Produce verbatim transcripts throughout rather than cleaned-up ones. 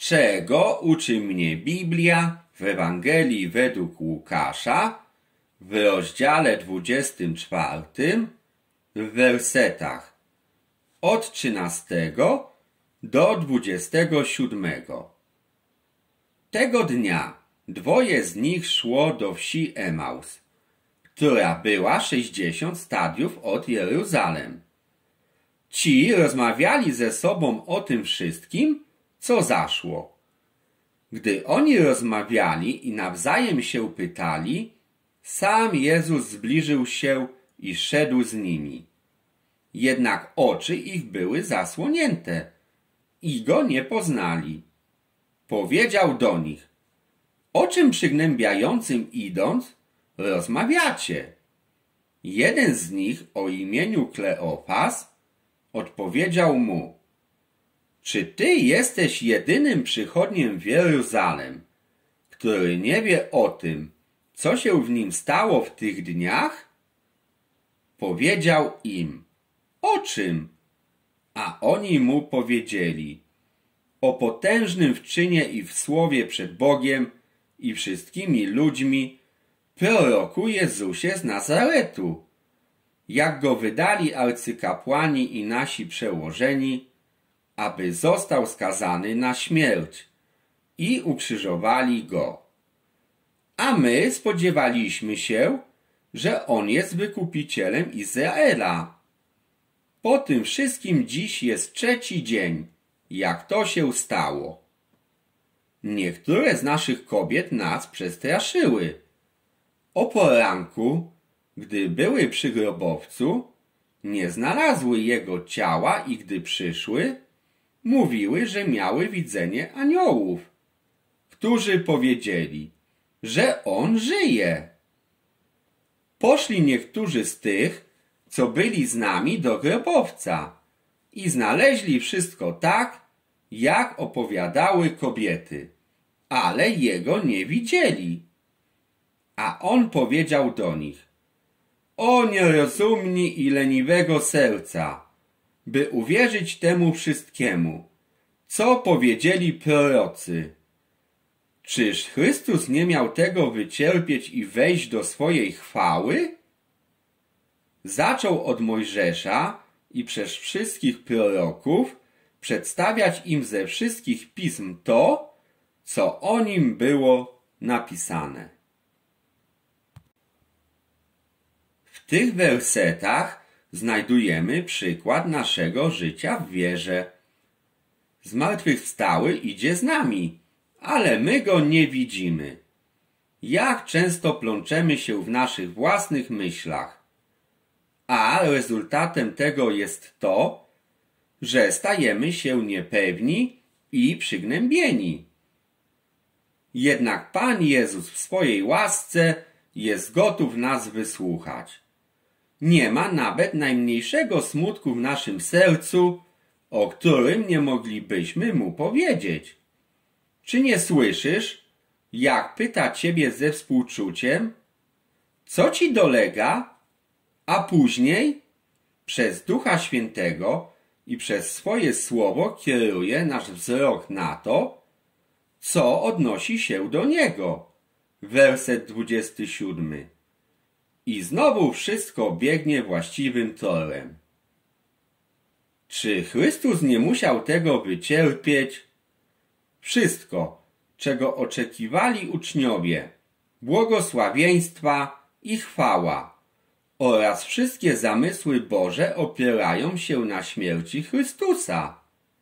Czego uczy mnie Biblia w Ewangelii według Łukasza w rozdziale dwudziestym czwartym w wersetach od trzynastego do dwudziestego siódmego. Tego dnia dwoje z nich szło do wsi Emaus, która była sześćdziesiąt stadiów od Jeruzalem. Ci rozmawiali ze sobą o tym wszystkim, co zaszło. Gdy oni rozmawiali i nawzajem się pytali, sam Jezus zbliżył się i szedł z nimi. Jednak oczy ich były zasłonięte i go nie poznali. Powiedział do nich: o czym przygnębiającym idąc rozmawiacie? Jeden z nich o imieniu Kleofas odpowiedział mu: czy ty jesteś jedynym przychodniem w Jeruzalem, który nie wie o tym, co się w nim stało w tych dniach? Powiedział im: o czym? A oni mu powiedzieli: o potężnym w czynie i w słowie przed Bogiem i wszystkimi ludźmi proroku Jezusie z Nazaretu, jak go wydali arcykapłani i nasi przełożeni, aby został skazany na śmierć, i ukrzyżowali go. A my spodziewaliśmy się, że on jest wykupicielem Izraela. Po tym wszystkim dziś jest trzeci dzień, jak to się stało. Niektóre z naszych kobiet nas przestraszyły. O poranku, gdy były przy grobowcu, nie znalazły jego ciała i gdy przyszły, mówiły, że miały widzenie aniołów, którzy powiedzieli, że on żyje. Poszli niektórzy z tych, co byli z nami, do grobowca i znaleźli wszystko tak, jak opowiadały kobiety, ale jego nie widzieli. A on powiedział do nich: o nierozumni i leniwego serca, by uwierzyć temu wszystkiemu, co powiedzieli prorocy. Czyż Chrystus nie miał tego wycierpieć i wejść do swojej chwały? Zaczął od Mojżesza i przez wszystkich proroków przedstawiać im ze wszystkich pism to, co o nim było napisane. W tych wersetach znajdujemy przykład naszego życia w wierze. Zmartwychwstały idzie z nami, ale my go nie widzimy. Jak często plączemy się w naszych własnych myślach. A rezultatem tego jest to, że stajemy się niepewni i przygnębieni. Jednak Pan Jezus w swojej łasce jest gotów nas wysłuchać. Nie ma nawet najmniejszego smutku w naszym sercu, o którym nie moglibyśmy mu powiedzieć. Czy nie słyszysz, jak pyta ciebie ze współczuciem: co ci dolega? A później przez Ducha Świętego i przez swoje słowo kieruje nasz wzrok na to, co odnosi się do niego. Werset dwudziesty siódmy. I znowu wszystko biegnie właściwym torem. Czy Chrystus nie musiał tego wycierpieć? Wszystko, czego oczekiwali uczniowie, błogosławieństwa i chwała oraz wszystkie zamysły Boże opierają się na śmierci Chrystusa.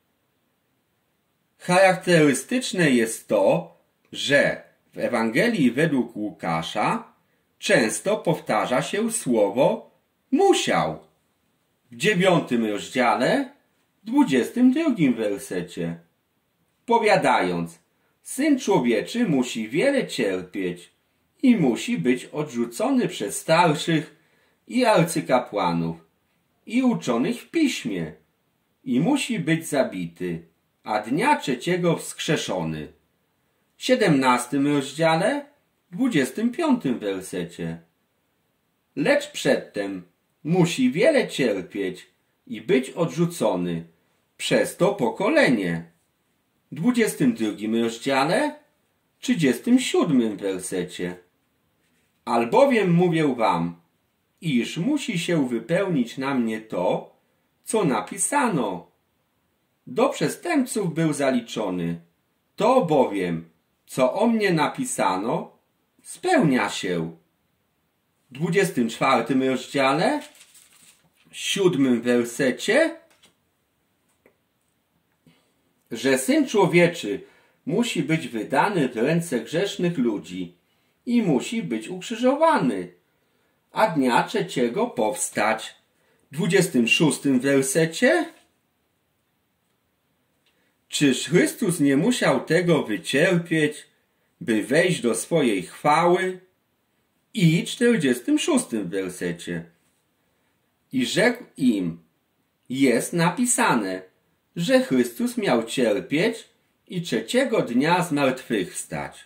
Charakterystyczne jest to, że w Ewangelii według Łukasza często powtarza się słowo musiał. W dziewiątym rozdziale, dwudziestym drugim wersecie, powiadając: Syn Człowieczy musi wiele cierpieć i musi być odrzucony przez starszych i arcykapłanów i uczonych w piśmie i musi być zabity, a dnia trzeciego wskrzeszony. W siedemnastym rozdziale, dwudziestym piątym wersecie. Lecz przedtem musi wiele cierpieć i być odrzucony przez to pokolenie. dwudziestym drugim rozdziale, trzydziestym siódmym wersecie. Albowiem mówię wam, iż musi się wypełnić na mnie to, co napisano. Do przestępców był zaliczony. To bowiem, co o mnie napisano, spełnia się. W dwudziestym czwartym rozdziale, siódmym wersecie, że Syn Człowieczy musi być wydany w ręce grzesznych ludzi i musi być ukrzyżowany, a dnia trzeciego powstać. W dwudziestym szóstym wersecie, czyż Chrystus nie musiał tego wycierpieć, by wejść do swojej chwały? I w czterdziestym szóstym wersecie. I rzekł im, jest napisane, że Chrystus miał cierpieć i trzeciego dnia zmartwychwstać.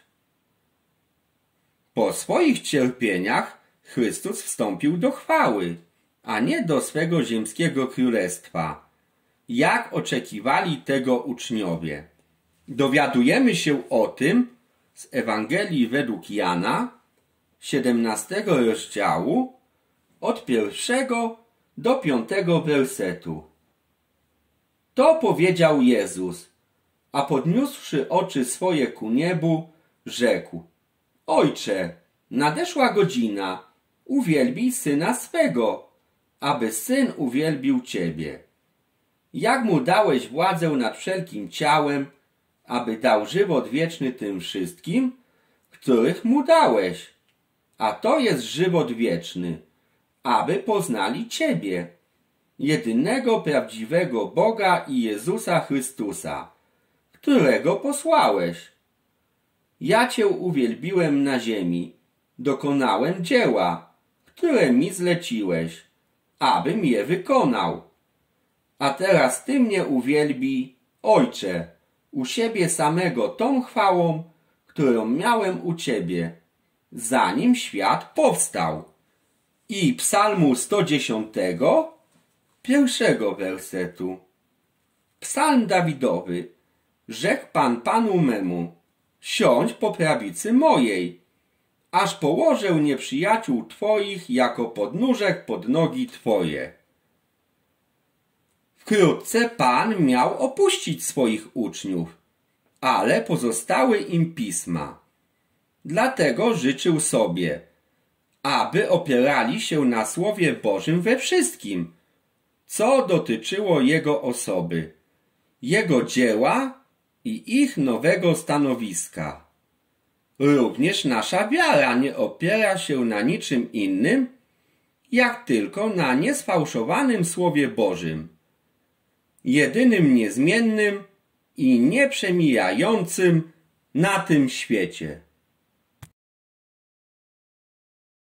Po swoich cierpieniach Chrystus wstąpił do chwały, a nie do swego ziemskiego królestwa, jak oczekiwali tego uczniowie. Dowiadujemy się o tym z Ewangelii według Jana, siedemnastego rozdziału, od pierwszego do piątego wersetu. To powiedział Jezus, a podniósłszy oczy swoje ku niebu, rzekł: Ojcze, nadeszła godzina, uwielbij Syna swego, aby Syn uwielbił Ciebie. Jak Mu dałeś władzę nad wszelkim ciałem, aby dał żywot wieczny tym wszystkim, których Mu dałeś. A to jest żywot wieczny, aby poznali Ciebie, jedynego prawdziwego Boga i Jezusa Chrystusa, którego posłałeś. Ja Cię uwielbiłem na ziemi, dokonałem dzieła, które mi zleciłeś, abym je wykonał. A teraz Ty mnie uwielbij, Ojcze, u siebie samego tą chwałą, którą miałem u Ciebie, zanim świat powstał. I psalmu sto dziesiątego, pierwszego wersetu. Psalm Dawidowy. Rzekł Pan Panu memu, siądź po prawicy mojej, aż położę nieprzyjaciół Twoich jako podnóżek pod nogi Twoje. Wkrótce Pan miał opuścić swoich uczniów, ale pozostały im pisma. Dlatego życzył sobie, aby opierali się na Słowie Bożym we wszystkim, co dotyczyło Jego osoby, Jego dzieła i ich nowego stanowiska. Również nasza wiara nie opiera się na niczym innym, jak tylko na niesfałszowanym Słowie Bożym, jedynym niezmiennym i nieprzemijającym na tym świecie.